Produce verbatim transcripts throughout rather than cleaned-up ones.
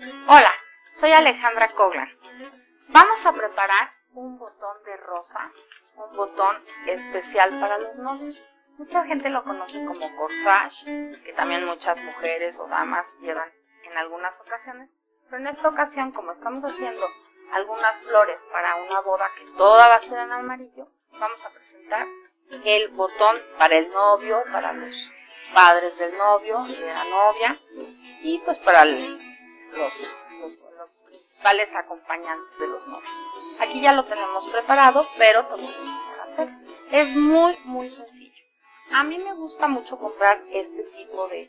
Hola, soy Alejandra Coglan. Vamos a preparar un botón de rosa, un botón especial para los novios. Mucha gente lo conoce como corsage, que también muchas mujeres o damas llevan en algunas ocasiones, pero en esta ocasión, como estamos haciendo algunas flores para una boda que toda va a ser en amarillo, vamos a presentar el botón para el novio, para los padres del novio y de la novia, y pues para el, los, los, los principales acompañantes de los novios. Aquí ya lo tenemos preparado, pero te voy a enseñar a hacer. Es muy muy sencillo. A mí me gusta mucho comprar este tipo de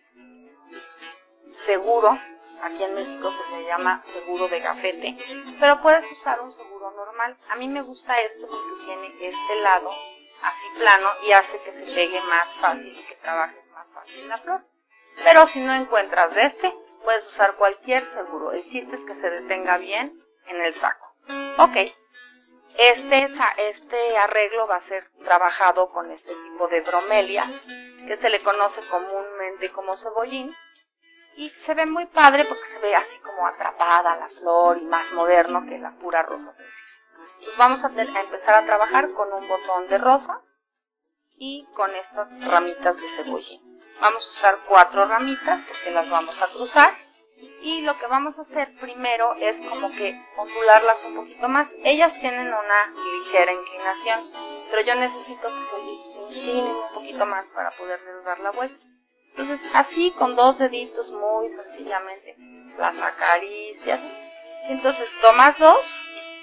seguro. Aquí en México se le llama seguro de gafete, pero puedes usar un seguro normal. A mí me gusta este porque tiene este lado así plano y hace que se pegue más fácil y que trabajes más fácil la flor. Pero si no encuentras de este, puedes usar cualquier seguro. El chiste es que se detenga bien en el saco. Ok, este, este arreglo va a ser trabajado con este tipo de bromelias, que se le conoce comúnmente como cebollín. Y se ve muy padre porque se ve así como atrapada la flor y más moderno que la pura rosa sencilla. Pues vamos a, a empezar a trabajar con un botón de rosa y con estas ramitas de cebollín. Vamos a usar cuatro ramitas porque las vamos a cruzar. Y lo que vamos a hacer primero es como que ondularlas un poquito más. Ellas tienen una ligera inclinación, pero yo necesito que se inclinen un poquito más para poderles dar la vuelta. Entonces así con dos deditos muy sencillamente las acaricias. Entonces tomas dos,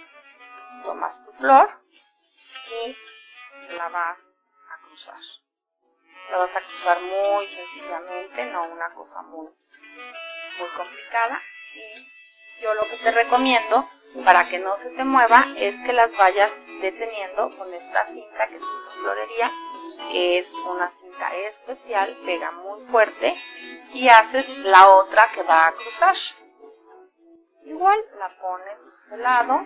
tomas tu flor y la vas a cruzar. La vas a cruzar muy sencillamente, no una cosa muy, muy complicada. Y yo lo que te recomiendo para que no se te mueva es que las vayas deteniendo con esta cinta que se usa en florería, que es una cinta especial, pega muy fuerte, y haces la otra que va a cruzar. Igual la pones de este lado,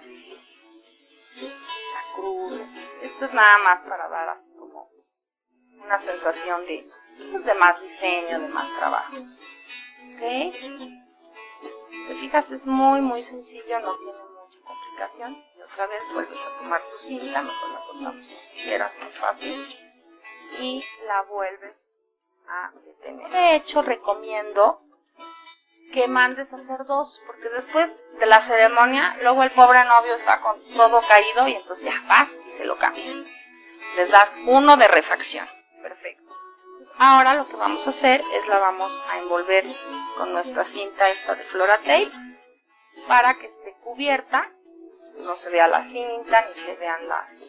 la cruzas. Esto es nada más para dar así como una sensación de, pues, de más diseño, de más trabajo. ¿Ok? Te fijas, es muy muy sencillo, no tiene mucha complicación. Y otra vez vuelves a tomar tu cinta, mejor la cortamos como quieras, más fácil. Y la vuelves a detener. De hecho, recomiendo que mandes a hacer dos, porque después de la ceremonia, luego el pobre novio está con todo caído y entonces ya vas y se lo cambias. Les das uno de refacción. Perfecto. Entonces, ahora lo que vamos a hacer es la vamos a envolver con nuestra cinta esta de Flora Tape para que esté cubierta, no se vea la cinta ni se vean las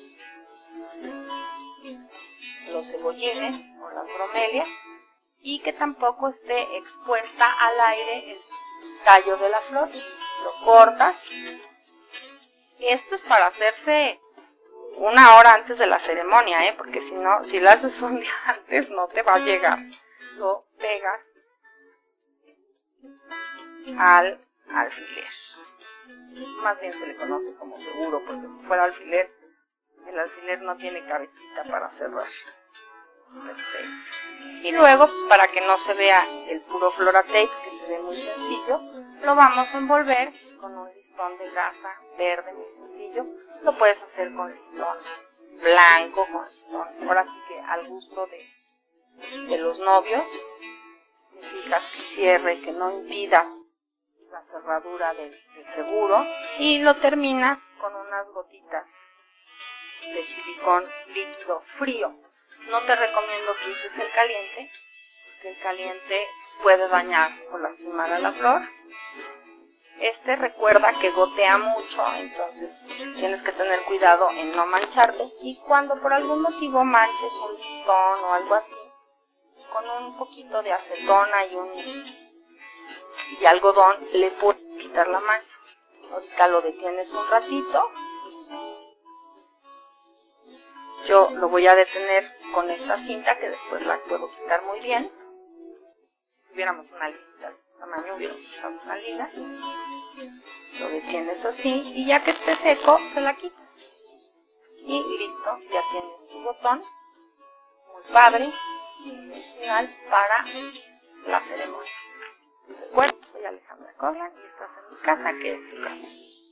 los cebollines o las bromelias, y que tampoco esté expuesta al aire el tallo de la flor. Lo cortas. Esto es para hacerse una hora antes de la ceremonia, ¿eh? Porque si no, si lo haces un día antes no te va a llegar. Lo pegas al alfiler. Más bien se le conoce como seguro, porque si fuera alfiler, el alfiler no tiene cabecita para cerrar. Perfecto. Y luego, pues para que no se vea el puro Flora Tape, que se ve muy sencillo, lo vamos a envolver con un listón de gasa verde muy sencillo. Lo puedes hacer con listón blanco, con listón, ahora sí que al gusto de, de los novios. Te fijas que cierre, que no impidas la cerradura del, del seguro. Y lo terminas con unas gotitas de silicón líquido frío. No te recomiendo que uses el caliente, porque el caliente puede dañar o lastimar a la flor. Este recuerda que gotea mucho, entonces tienes que tener cuidado en no mancharte. Y cuando por algún motivo manches un listón o algo así, con un poquito de acetona y, un, y algodón le puedes quitar la mancha. Ahorita lo detienes un ratito. Yo lo voy a detener con esta cinta que después la puedo quitar muy bien. Si tuviéramos una liga de este tamaño hubiéramos usado una liga. Lo detienes así y ya que esté seco se la quitas. Y listo, ya tienes tu botón. Muy padre y original para la ceremonia. Recuerda, soy Alejandra Corlan y estás en mi casa, que es tu casa.